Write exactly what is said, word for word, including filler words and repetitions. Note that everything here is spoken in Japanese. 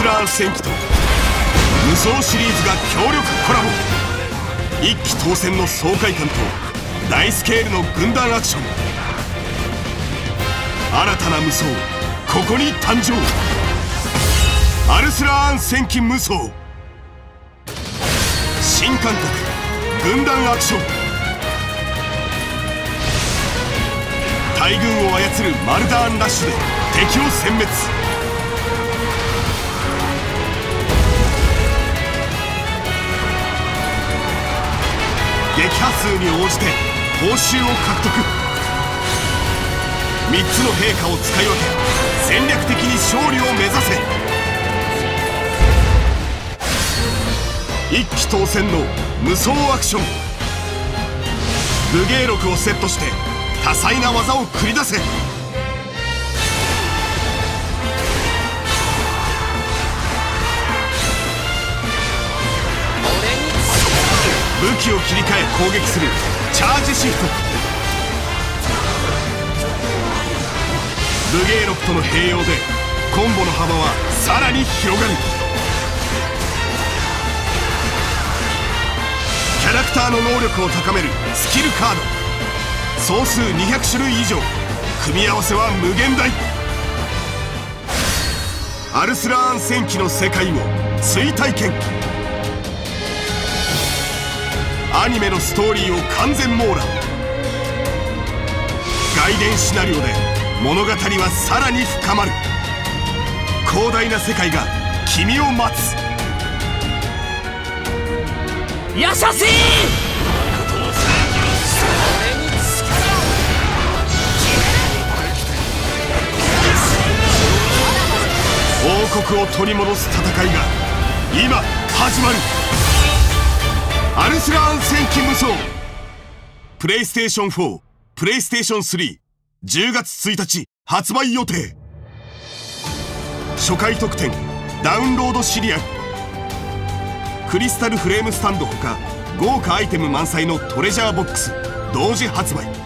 スラーン戦記と無双シリーズが強力コラボ。一騎当選の爽快感と大スケールの軍団アクション。新たな無双ここに誕生。アルスラーン戦記無双。新感覚軍団アクション。大軍を操るマルダーンラッシュで敵を殲滅。撃破数に応じて報酬を獲得。みっつの兵価を使い分け戦略的に勝利を目指せ。一騎当選の無双アクション。武芸録をセットして多彩な技を繰り出せ。武器を切り替え攻撃するチャージシフト。武芸録との併用でコンボの幅はさらに広がる。キャラクターの能力を高めるスキルカード。総数にひゃくしゅるい以上。組み合わせは無限大。アルスラーン戦記の世界を追体験。アニメのストーリーを完全網羅。外伝シナリオで物語はさらに深まる。広大な世界が君を待つ。 やしゃし王国を取り戻す戦いが今始まる。アルスラーン戦記無双。プレイステーションフォー、プレイステーションスリー、じゅうがつついたち発売予定。初回特典ダウンロードシリアル、クリスタルフレームスタンドほか豪華アイテム満載のトレジャーボックス同時発売。